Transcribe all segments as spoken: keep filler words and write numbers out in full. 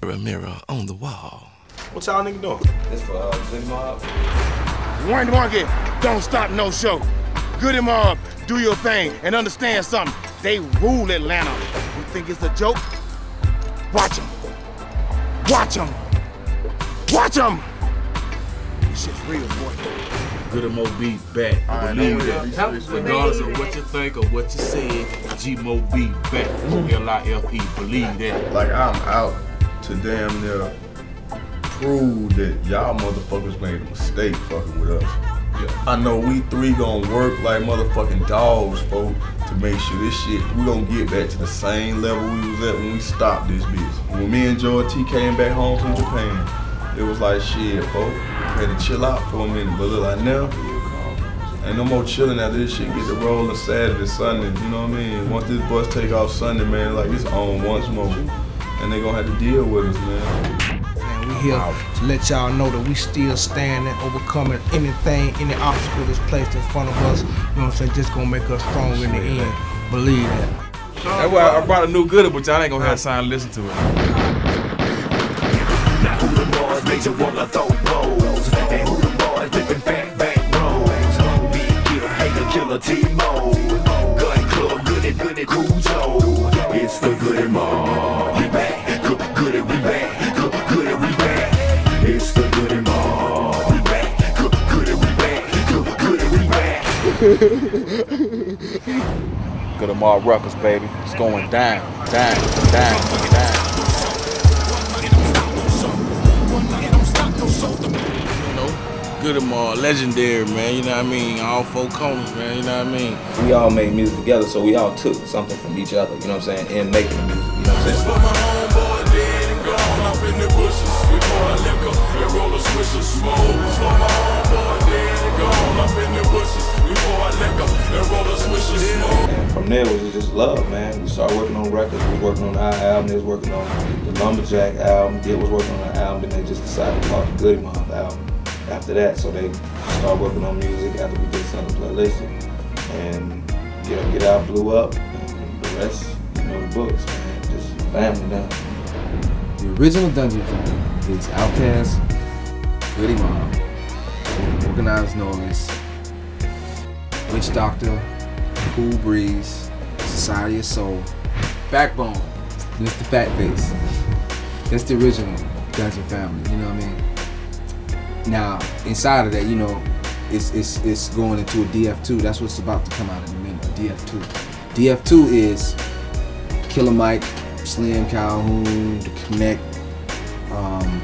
Mirror, mirror on the wall. What y'all niggas doing? This for uh, Goodie Mob. One monkey, don't stop no show. Goodie Mob, do your thing and understand something. They rule Atlanta. You think it's a joke? Watch them. Watch them. Watch them. This shit's real, boy. Goodie Mob beat back. I believe that. Regardless of what you think or what you said, G Mo beat back. L I F E, believe that. Like, I'm out to damn near prove that y'all motherfuckers made a mistake fucking with us. Yeah. I know we three gonna work like motherfucking dogs, folks, to make sure this shit, we gonna get back to the same level we was at when we stopped this bitch. When me and Joy T came back home from Japan, it was like, shit, folks, had to chill out for a minute, but look like now, ain't no more chilling after this shit get to rolling Saturday, Sunday, you know what I mean? Once this bus take off Sunday, man, like it's on once more. And they gonna have to deal with us, man. And we here to let y'all know that we still standing, overcoming anything, any obstacle that's placed in front of us. You know what I'm saying? Just gonna make us stronger in the end. Believe that. That's why I brought a new Goodie, but y'all ain't gonna have time to listen to it. Now who the boys make you wanna throw blows? And who the boys dipping fat back rolls? Big killer, hater, killer, T-Mo. Gun club, Goodie, Goodie, Cool Joe. It's the Goodie Mob. We back, good, Goodie, we back, good, Goodie, we back. It's the Goodie Mob. We back, good, Goodie, we back, good, Goodie, we back. Goodie Mob Records, baby. It's going down, down, down, down. Goodie Mob, legendary, man, you know what I mean? All four corners, man, you know what I mean? We all made music together, so we all took something from each other, you know what I'm saying, in making the music, you know what I'm saying? This for my homeboy, dead and gone, up in the bushes. We pour a liquor and roll a swish of smoke. This for my homeboy, dead and gone, up in the bushes. We pour a liquor and roll a swish of smoke. And from there, it was just love, man. We started working on records, we was working on our album, they was working on the Lumberjack album, Dick was working on the album, and they just decided to call it the Goodie Mob album. After that, so they started working on music after we did something playlistic, and Get Up, Get Out blew up, and the rest, you know, the books, man, just family now. The original Dungeon family is OutKast, Goodie Mob, Organized Noise, Witch Doctor, Cool Breeze, Society of Soul, Backbone, Mister Fat Face. That's the original Dungeon family, you know what I mean? Now, inside of that, you know, it's, it's, it's going into a D F two. That's what's about to come out in a minute, D F two. D F two is Killer Mike, Slim Calhoun, The Connect, um,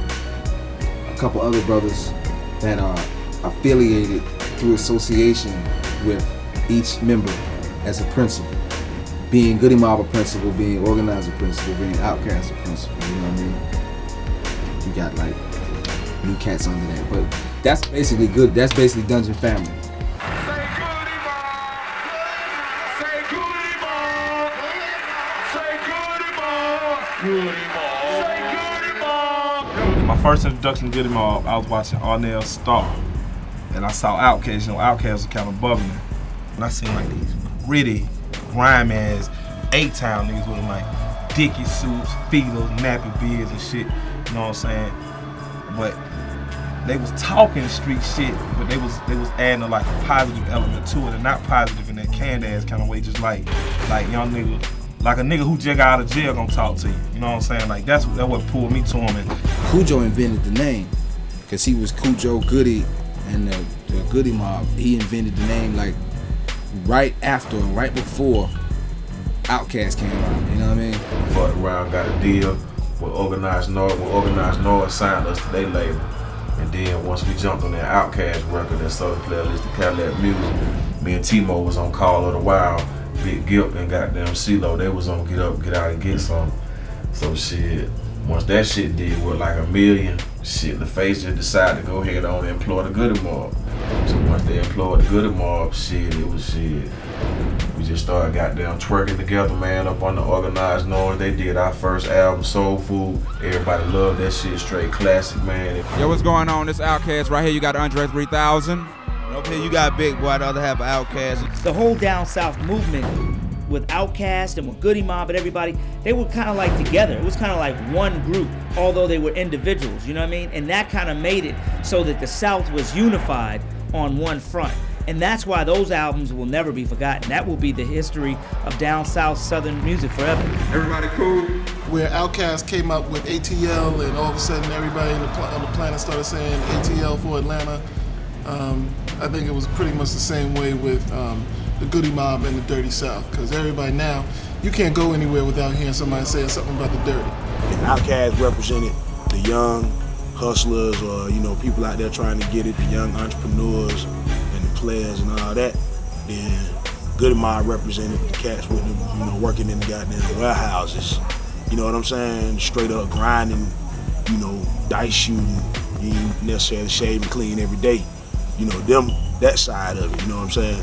a couple other brothers that are affiliated through association with each member as a principal. Being Goodie Mob a principal, being Organized a principal, being OutKast a principal, you know what I mean? You got like new cats under that, but that's basically good. That's basically Dungeon family. Say Goodie Mob. Say Goodie Mob. Say Goodie Mob. Goodie Mob. Say Goodie Mob. My first introduction to Goodie Mob, I was watching Arnell Star, and I saw OutKast. You know, OutKast was kind of bubbling, and I seen like these gritty, grime ass A-Town niggas with them like Dickie suits, feelers, nappy beards and shit. You know what I'm saying? But they was talking street shit, but they was they was adding a, like a positive element to it, and not positive in that canned ass kind of way, just like like young nigga, like a nigga who just got out of jail gonna talk to you. You know what I'm saying? Like that's that what pulled me to him. And Cujo invented the name, cause he was Cujo Goodie and the, the Goodie Mob. He invented the name like right after and right before OutKast came out. You know what I mean? Fucked around, got a deal with Organized Noise. When Organized Noise signed us to their label. And then once we jumped on that OutKast record, that Southern Playlist, the Cadillac Music, me and T-Mo was on Call of the Wild, Big Gip and goddamn CeeLo, they was on Get Up, Get Out and Get Some. So shit, once that shit did worth like a million, shit, the face just decided to go ahead on and employ the Goodie Mob. So once they employed the Goodie Mob, shit, it was shit. We just started goddamn twerking together, man, up on the Organized Noise. They did our first album, Soul Food. Everybody loved that shit, straight classic, man. Yo, what's going on? This OutKast right here. You got Andre three thousand. Up here you got Big Boy, the other half of OutKast. The whole down south movement with OutKast and with Goodie Mob and everybody, they were kind of like together. It was kind of like one group, although they were individuals, you know what I mean? And that kind of made it so that the South was unified on one front. And that's why those albums will never be forgotten. That will be the history of down South Southern music forever. Everybody cool? Where OutKast came up with A T L, and all of a sudden everybody on the, pl on the planet started saying A T L for Atlanta. Um, I think it was pretty much the same way with um, the Goodie Mob and the Dirty South, because everybody now, you can't go anywhere without hearing somebody saying something about the dirty. If OutKast represented the young hustlers, or you know, people out there trying to get it, the young entrepreneurs and the players and all that, then Goodie Mob represented the cats with the, you know, working in the goddamn warehouses. You know what I'm saying? Straight up grinding, you know, dice shooting. You ain't necessarily shave and clean every day. You know, them, that side of it, you know what I'm saying?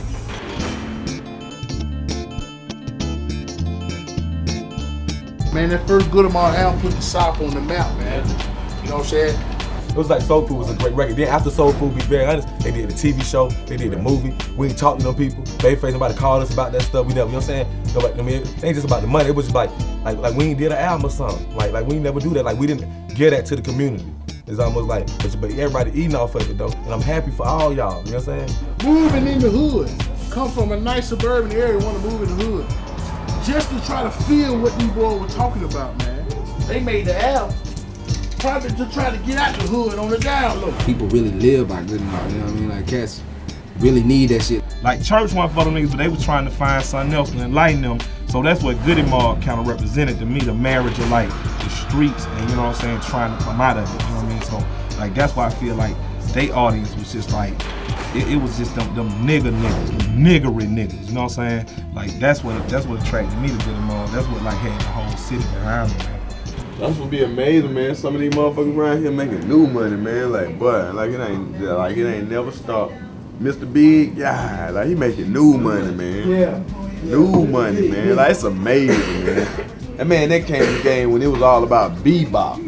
Man, that first Goodie Mob album put the South on the map, man. You know what I'm saying? It was like Soul Food was a great record. Then after Soul Food, be very honest, they did the T V show, they did the movie. We ain't talked to them people. Babyface, nobody called us about that stuff. We never, you know what I'm saying? Nobody, I mean, it ain't just about the money. It was just like, like, like we ain't did an album or something. Like, like we ain't never do that. Like we didn't give that to the community. It's almost like, but, but everybody eating off of it though. And I'm happy for all y'all, you know what I'm saying? Moving in the hood. Come from a nice suburban area, want to move in the hood. Just to try to feel what these boys were talking about, man. They made the album. Probably to try to get out the hood on the down low. People really live by Goodie Mob, you know what I mean? Like cats really need that shit. Like church wasn't for them niggas, but they was trying to find something else to enlighten them. So that's what Goodie Mob kind of represented to me, the marriage of like the streets and, you know what I'm saying, trying to come out of it, you know what I mean? So like that's why I feel like they audience was just like, it, it was just them, them nigga niggas, them niggery niggas, you know what I'm saying? Like that's what that's what attracted me to Goodie Mob. That's what like had the whole city behind me, man. That's gonna be amazing, man. Some of these motherfuckers around here making new money, man. Like, boy, like it ain't, like it ain't never stopped. Mister Big, yeah, like he making new money, man. Yeah. New money, man. Like it's amazing, man. That man, that came to the game when it was all about bebop.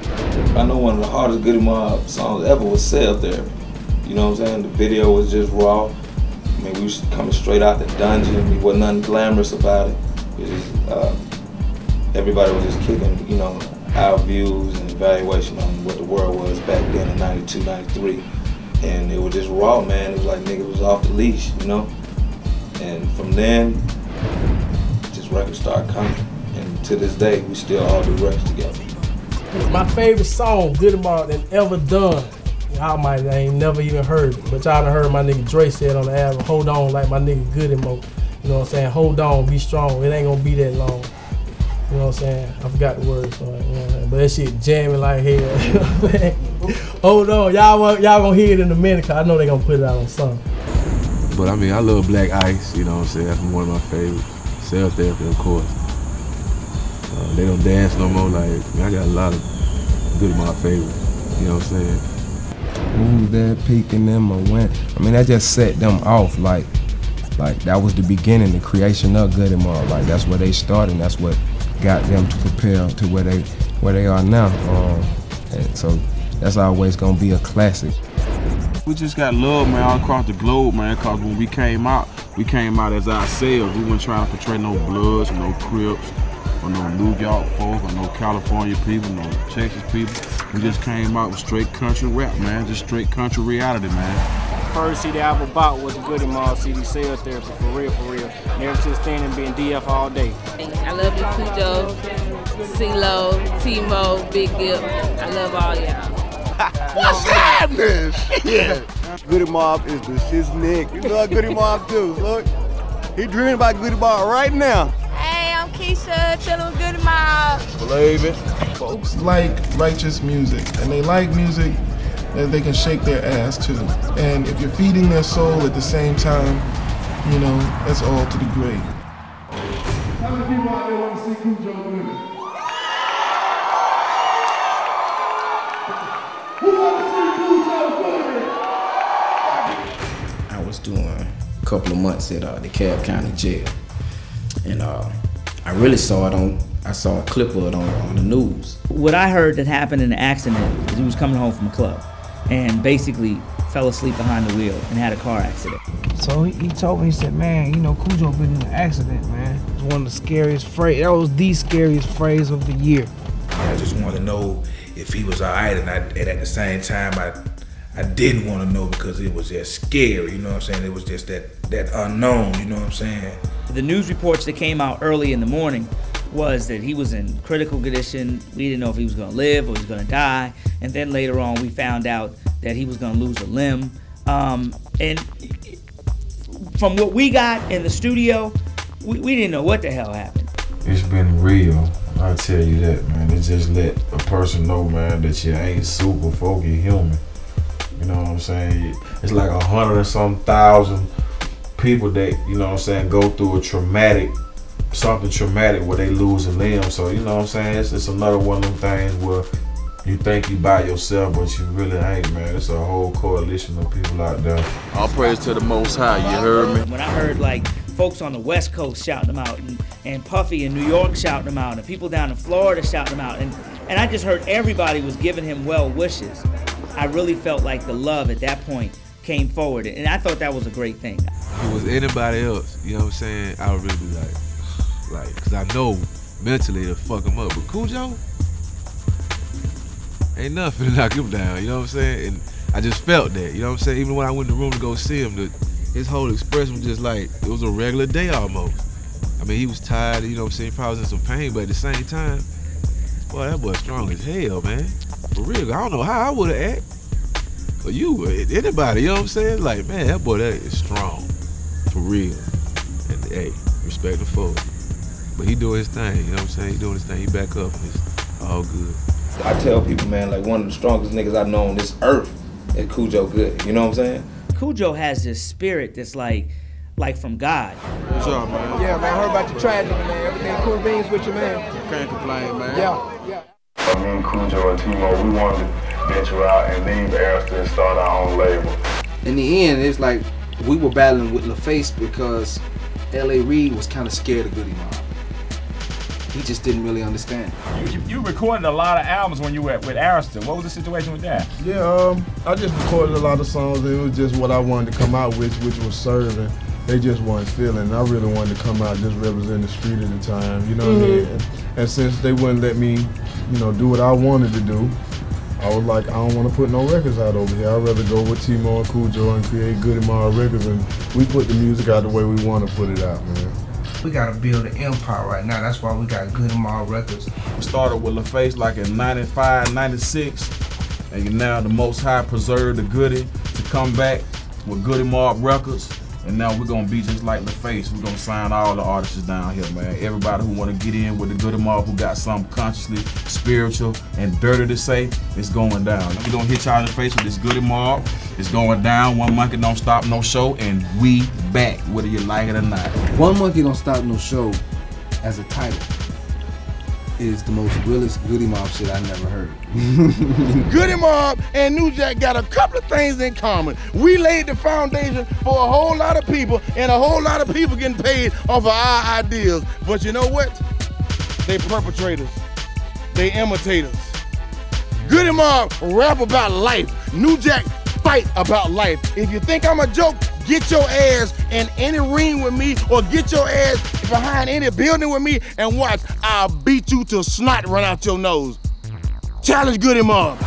I know one of the hardest Goodie Mob songs ever was Cell Therapy. You know what I'm saying? The video was just raw. I mean, we was coming straight out the dungeon. There wasn't nothing glamorous about it. It was just, uh, everybody was just kicking, you know, our views and evaluation on what the world was back then in ninety-two, ninety-three. And it was just raw, man. It was like niggas was off the leash, you know? And from then, just records started coming. And to this day, we still all do records together. My favorite song, Goodie Mob, that ever done. Y'all might ain't never even heard it, but y'all done heard my nigga Dre said on the album, hold on like my nigga Goodie Mob. You know what I'm saying? Hold on, be strong. It ain't gonna be that long. You know what I'm saying? I forgot the words for it, you know what I'm saying? But that shit jamming like hell. You know what I'm saying? Hold on, y'all y'all gonna hear it in a minute, cause I know they gonna put it out on something. But I mean, I love Black Ice, you know what I'm saying? That's one of my favorites. Cell Therapy, of course. Uh, they don't dance no more, like, man, I got a lot of Goodie Mob favorites, you know what I'm saying? Ooh, that peeking in my went. I mean, that just set them off, like, like that was the beginning, the creation of Goodie Mob. Like, that's where they started, and that's what got them to prepare to where they where they are now. Um, and so that's always gonna be a classic. We just got love, man, all across the globe, man, cause when we came out, we came out as ourselves. We weren't trying to portray no Bloods, no Crips, or no New York folk, or no California people, no Texas people. We just came out with straight country rap, man, just straight country reality, man. First C D I ever bought was the Goodie Mob C D, Cell Therapy, for real, for real. And ever since then, and been D F all day. I love you, Cujo, CeeLo, T-Mo, Big Dip. I love all y'all. What's happening? Yeah. Goodie Mob is the shit's nick. You know what Goodie Mob do? Look, he dreaming about Goodie Mob right now. Hey, I'm Keisha, chillin' with Goodie Mob. Believe it. Folks like righteous music, and they like music that they can shake their ass to. And if you're feeding their soul at the same time, you know, that's all to the grave. How many people out there want to see Cujo with me? Who want to see Cujo with me? I was doing a couple of months at uh, the Cab County Jail. And uh, I really saw it on, I saw a clip of it on, on the news. What I heard that happened in the accident is he was coming home from a club. and basically fell asleep behind the wheel and had a car accident. So he, he told me, he said, man, you know, Cujo been in an accident, man. It was one of the scariest phrase. That was the scariest phrase of the year. I just wanted to know if he was all right, and, I, and at the same time, I I didn't want to know because it was just scary, you know what I'm saying? It was just that, that unknown, you know what I'm saying? The news reports that came out early in the morning was that he was in critical condition. We didn't know if he was gonna live or he was gonna die. And then later on, we found out that he was gonna lose a limb. Um, and from what we got in the studio, we, we didn't know what the hell happened. It's been real, I tell you that, man. It just let a person know, man, that you ain't super folk, you're human. You know what I'm saying? It's like a hundred and some thousand people that, you know what I'm saying, go through a traumatic, something traumatic where they lose a limb. So, you know what I'm saying? It's, it's another one of them things where you think you by yourself, but you really ain't, man. It's a whole coalition of people out there. All praise to the Most High, you heard me? When I heard like folks on the West Coast shouting them out, and, and Puffy in New York shouting them out, and people down in Florida shouting them out, and, and I just heard everybody was giving him well wishes. I really felt like the love at that point came forward, and I thought that was a great thing. If it was anybody else, you know what I'm saying, I would really be like, like, cause I know mentally it'll fuck him up. But Cujo, ain't nothing to knock him down, you know what I'm saying? And I just felt that, you know what I'm saying? Even when I went in the room to go see him, the, his whole expression was just like, it was a regular day almost. I mean, he was tired, you know what I'm saying? He probably was in some pain, but at the same time, boy, that boy strong as hell, man. For real, I don't know how I would've acted. Or you, anybody, you know what I'm saying? Like, man, that boy, that is strong. For real. And hey, respect him for it. But he doing his thing, you know what I'm saying? He doing his thing, he back up, and it's all good. I tell people, man, like one of the strongest niggas I've known on this earth is Cujo Goodie, you know what I'm saying? Cujo has this spirit that's like, like from God. What's up, man? Yeah, man, I heard about your tragedy, man. Everything cool beans with you, man. Can't complain, man. Yeah, yeah. Me and Cujo and T-Mo, we wanted to venture out and leave Arista and start our own label. In the end, it's like we were battling with LaFace because L A Reid was kind of scared of Goodie Mob. He just didn't really understand. You, you, you recorded a lot of albums when you were with Arista. What was the situation with that? Yeah, um, I just recorded a lot of songs. It was just what I wanted to come out with, which was serving. They just weren't feeling. I really wanted to come out just represent the street at the time, you know what mm-hmm. I mean? And, and since they wouldn't let me, you know, do what I wanted to do, I was like, I don't want to put no records out over here. I'd rather go with T-Mo and Cujo and create Goodie Mob records, and we put the music out the way we want to put it out, man. We gotta build an empire right now. That's why we got Goodie Mob records. We started with LaFace like in ninety-five, ninety-six, and now the Most High preserved the Goodie to come back with Goodie Mob records. And now we're gonna be just like LaFace. We're gonna sign all the artists down here, man. Everybody who wanna get in with the Goodie Mob, who got something consciously spiritual and dirty to say, it's going down. We're gonna hit y'all in the face with this Goodie Mob. It's going down. One Monkey Don't Stop No Show, and we back, whether you like it or not. One Monkey Don't Stop No Show, as a title, is the most realest Goodie Mob shit I never heard. Goodie Mob and New Jack got a couple of things in common. We laid the foundation for a whole lot of people, and a whole lot of people getting paid off of our ideas. But you know what? They perpetrators. They imitators. Goodie Mob rap about life. New Jack fight about life. If you think I'm a joke, get your ass in any ring with me, or get your ass behind any building with me, and watch, I'll beat you till snot run out your nose. Challenge Goodie Mob.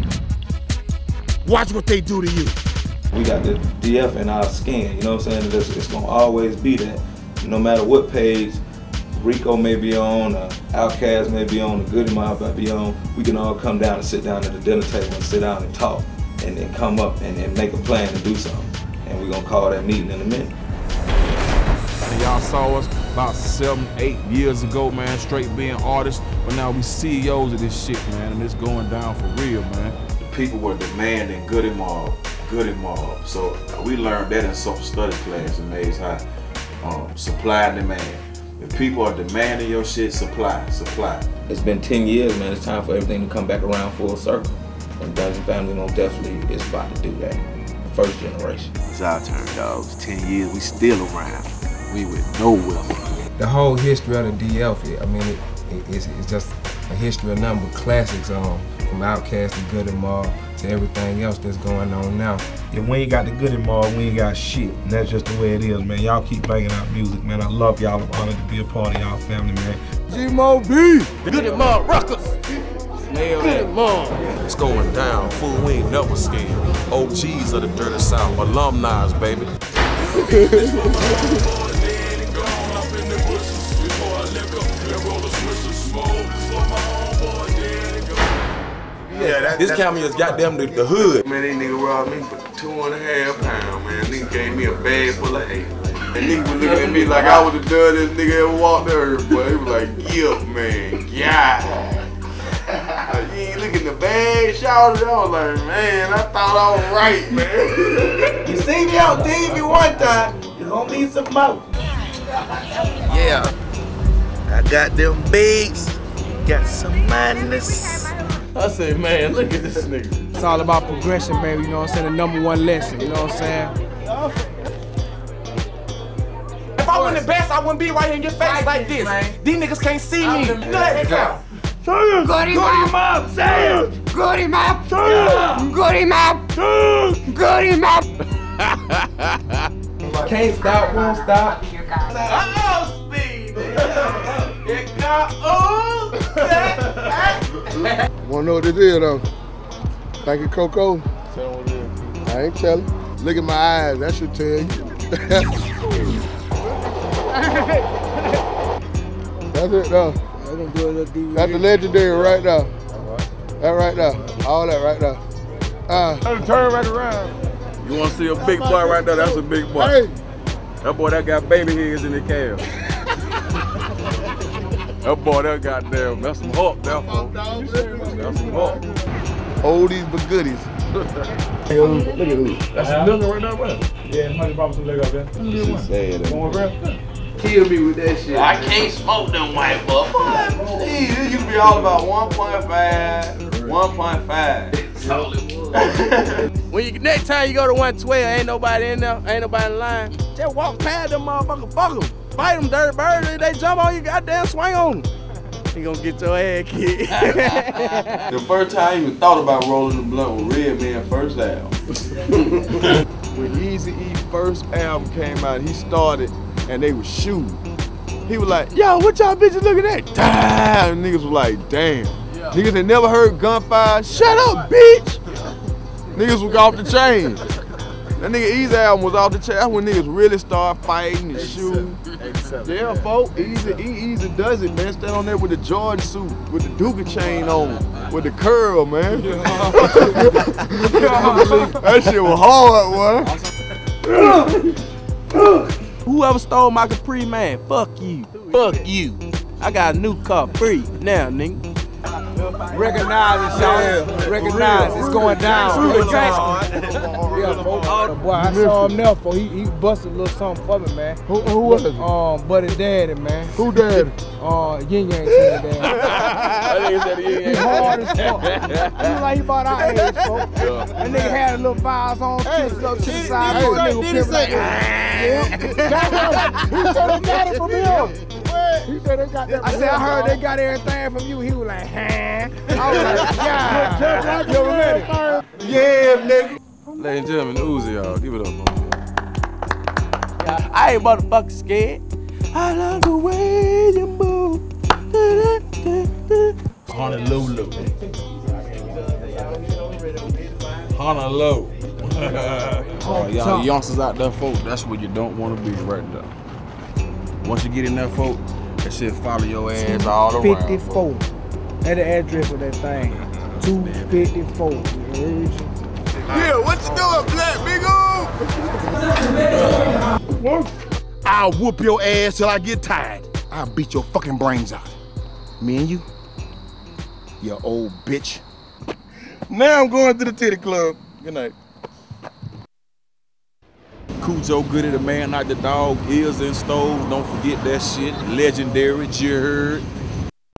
Watch what they do to you. We got the D F in our skin, you know what I'm saying? It's, it's gonna always be that. No matter what page Rico may be on, or OutKast may be on, or Goodie Mob may be on, we can all come down and sit down at the dinner table and sit down and talk, and then come up and, and make a plan to do something. And we're gonna call that meeting in a minute. And y'all saw us about seven, eight years ago, man, straight being artists, but now we C E Os of this shit, man, and it's going down for real, man. The people were demanding Goodie Mob, Goodie Mob. So we learned that in social studies class in Mays High. Um, supply and demand. If people are demanding your shit, supply, supply. It's been ten years, man. It's time for everything to come back around full circle. And Dungeon Family most definitely is about to do that. First generation. It's our turn, dogs. Ten years, we still around. We went nowhere. The whole history of the D F, I mean, it, it, it's, it's just a history of nothing but classics. Um, from OutKast to Goodie Mob to everything else that's going on now. If we ain't got the Goodie Mob, we ain't got shit. And that's just the way it is, man. Y'all keep banging out music, man. I love y'all. I'm honored to be a part of y'all family, man. G-Mo B, Goodie Mob Ruckers. Goodie Mob. It's going down, fool, we ain't never scared. O Gs of the Dirty South, alumni, baby. Yeah, that, this camera is goddamn the, the hood. Man, that nigga robbed me for two and a half pounds, man. Nigga gave me a bag full of hate. And nigga was looking at me like I was the dirtiest nigga ever walked the earth, but he was like, yeah, man, yeah. Like, you ain't looking the bag, shouted. I was like, man, I thought I was right, man. You see me on T V one time, you gonna need some more. Yeah, I got them bigs, got some madness. I said, man, look at this nigga. It's all about progression, baby, you know what I'm saying? The number one lesson, you know what I'm saying? If I wasn't the best, I wouldn't be right here in your face like this. These niggas can't see me. Goodie Mob, say it! Goodie Mob, Goodie Mob, Goodie Mob. Can't stop, won't stop. Oh, speed! It got all set. Wanna know what it is though? Think of Coco? Tell me what it is. I ain't telling. Look at my eyes, that should tell you. That's it though. That's the legendary right now. That right now. All that right now. Uh, Turn right around. You wanna see a big boy right there? That's a big boy. Hey. That boy that got baby heads in the calf. That boy that goddamn, that's some hawk there, folks. That's some hawk. Oldies but goodies. Look at who. That's a nigga right now, bro. Yeah, somebody brought some leg up there. She said that. More, bro? Kill me with that shit. I can't smoke them white boy. Jeez, it used to be all about one point five, one point five. When you next time you go to one twelve, ain't nobody in there, ain't nobody in line. Just walk past them motherfuckers, fuck them. Fight them dirty birds, if they jump on you, goddamn swing on them. You gonna get your ass kicked. The first time I even thought about rolling the blunt with Redman first album. When Eazy-E first album came out, he started and they was shooting. He was like, yo, what y'all bitches looking at? Damn, niggas was like, damn. Yeah. Niggas had never heard gunfire. Shut up, bitch. Niggas was off the chain. That nigga Eazy album was off the chain. That's when niggas really started fighting and shooting. Yeah, folks, Eazy, Eazy does it, man. Stand on there with the Jordan suit, with the Duga chain on, with the curl, man. That shit was hard, boy. Whoever stole my Capri, man, fuck you. Fuck you. I got a new car free now, nigga. Recognize it, y'all. Recognize it's going down. Yeah, boy, I saw him there, for he, he busted a little something for me, man. Who, who was it? Um, Buddy Daddy, man. Who daddy? Uh, Yin Yang said daddy. That nigga said Yin Yang. He hard as fuck. He was like he about our age, folks. That nigga had a little files on, tips up to the side. Hey, Did he say? Yeah. He said they got it from him. He said they got that. I said I heard they got everything from you. He was like, huh? I was like, yeah. You ever met him? Yeah, nigga. Ladies and gentlemen, Uzi, y'all. Give it up for me. I ain't motherfucking scared. I love the way you move. Honolulu. Honolulu. Oh, y'all youngsters out there, folks, that's where you don't want to be right there. Once you get in there, folks, that shit follow your ass all around. fifty-four. That's the address of that thing. two fifty-four. Yeah, what you doing, Black Big O? I'll whoop your ass till I get tired. I'll beat your fucking brains out. Me and you, you old bitch. Now I'm going to the titty club. Good night. Cujo Goodie, the man, not the dog, ears and stoves. Don't forget that shit. Legendary, you heard.